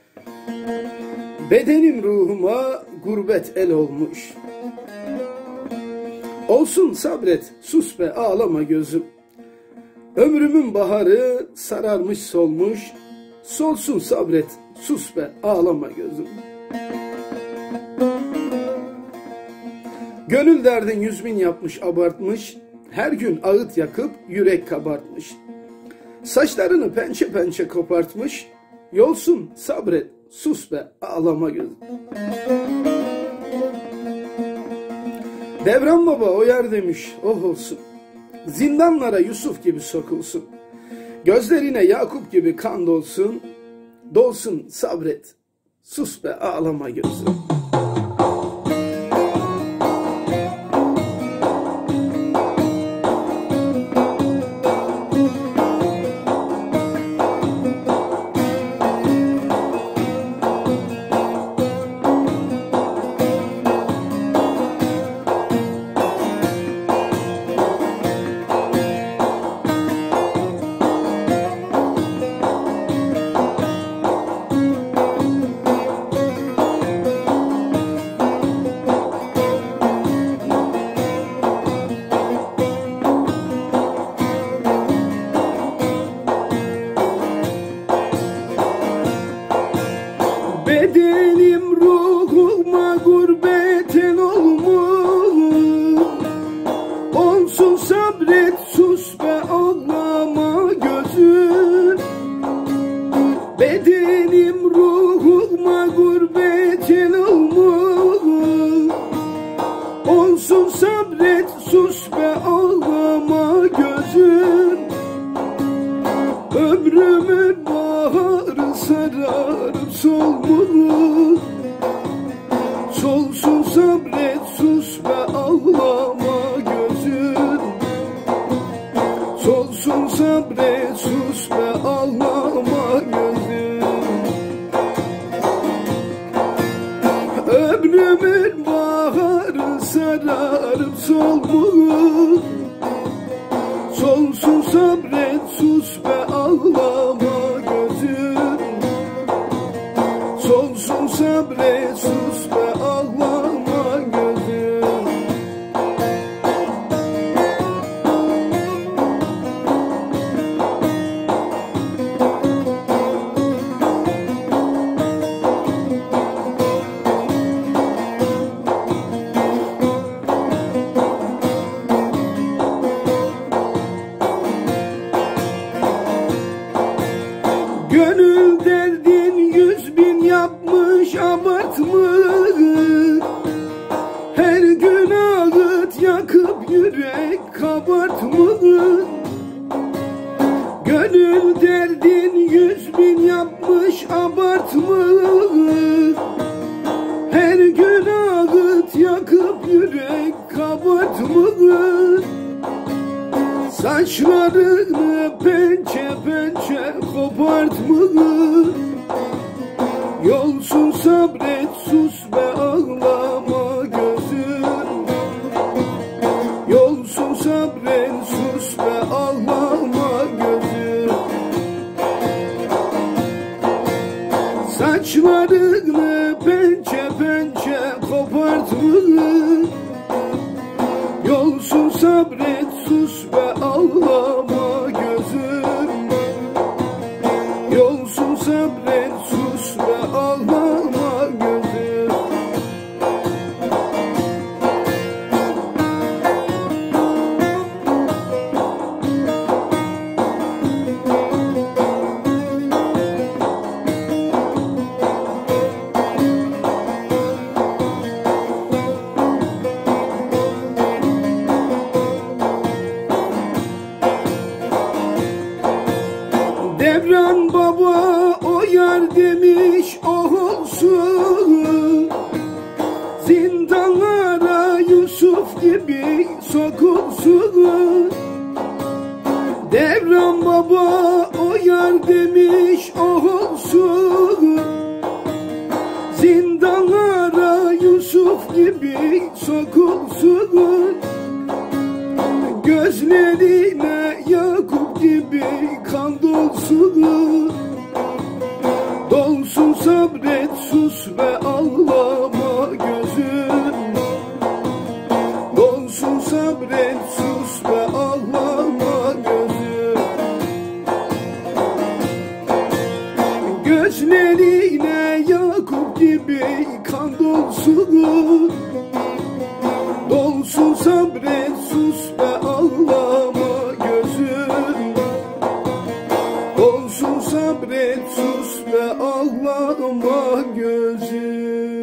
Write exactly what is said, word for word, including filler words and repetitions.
Bedenim ruhuma gurbet el olmuş. Olsun sabret, sus be ağlama gözüm. Ömrümün baharı sararmış solmuş. Solsun sabret, sus be ağlama gözüm. Gönül derdin yüz bin yapmış abartmış. Her gün ağıt yakıp yürek kabartmış. Saçlarını pençe pençe kopartmış. Yolsun sabret, sus be ağlama gözüm. Devran Baba o yer demiş, oh olsun. Zindanlara Yusuf gibi sokulsun. Gözlerine Yakup gibi kan dolsun. Dolsun sabret, sus be ağlama gözüm. Bedenim ruhuma gurbetin olmuş. Olsun sabret, sus be ağlama gözüm. Bedenim ruhuma gurbetin olmuş. Olsun sabret, sus be ağlama gözüm. Ömrümün baharı sararıp solmuş. Solsun sabret, sus be ağlama gözüm. Solsun sabret, sus be ağlama gözüm. Ömrümün baharı sararıp solmuş. Solsun sabret, sus be ağlama gözüm. Solsun sabret, sus be ağlama gözüm. Gönül derdin yüz bin yapmış abartmış. Her gün ağıt yakıp yürek kabartmış. Gönül derdin yüz bin yapmış abartmış. Her gün ağıt yakıp yürek kabartmış. Saçlarını pençe pençe kopartmış. Yolsun sabret, sus be ağlama gözüm. Yolsun sabret, sus be ağlama gözüm. Saçlarını pençe pençe kopartmış. Yolsun sabret, sus be ağlama gözüm. Yolsun sabret, sus be ağlama gözüm. Devran Baba o yar demiş, oh olsun. Zindanlara Yusuf gibi sokulsun. Devran Baba o yar demiş, oh olsun. Zindanlara Yusuf gibi sokulsun. Gözlerine Yakup gibi kan dolsun. Dolsun Dolsun sabret, sus ve ağlama gözüm. Dolsun sabret, sus ve ağlama gözüm. Gözlerine Yakup gibi kan dolsun. Dolsun sabret, sus ve ağlama gözüm. Dolsun sabret, sus ve ağlama gözüm.